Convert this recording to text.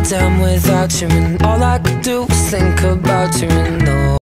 down without you, and all I could do was think about you, and no